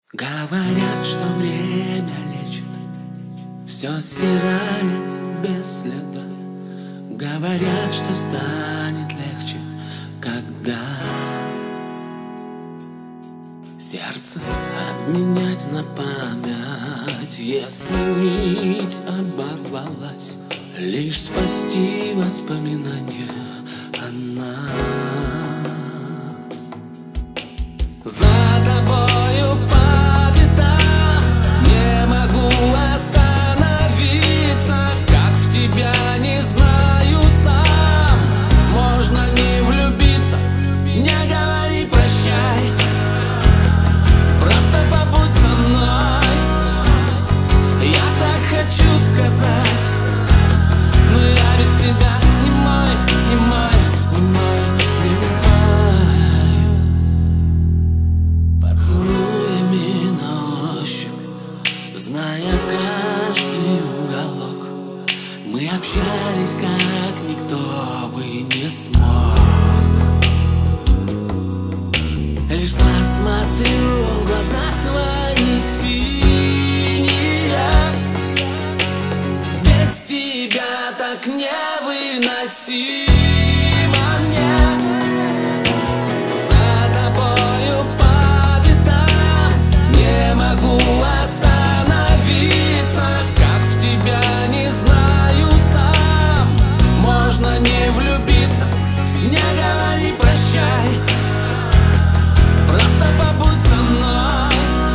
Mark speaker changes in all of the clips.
Speaker 1: Говорят, что время лечит, все стирает без следа. Говорят, что станет легче, когда сердце обменять на память. Если нить оборвалась, лишь спасти воспоминания о нас. За тобою по пятам не могу остановиться, как в тебя не знаю сам. Можно не влюбиться, не говори прощай, просто побудь со мной. Я так хочу сказать, но я без тебя не мой, не мой, не мой, не мой. Поцелуями на ощупь, зная каждый уголок, мы общались, как никто бы не смог. Лишь посмотрю в глаза твои синие, без тебя так невыносимо мне. За тобою по пятам не могу остановиться, как в тебя не знаю сам. Можно не влюбиться, не говори прощай, просто побудь со мной.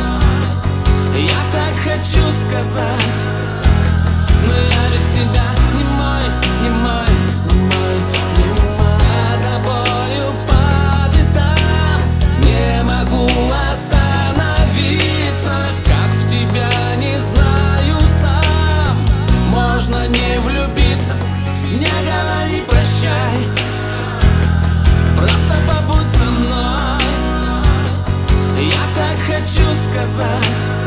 Speaker 1: Я так хочу сказать, но я без тебя не мой, не мой, не мой, не мой. За тобою по пятам не могу остановиться, как в тебя не знаю сам. Можно не влюбиться, не говори прощай, просто побудь со мной. Я так хочу сказать,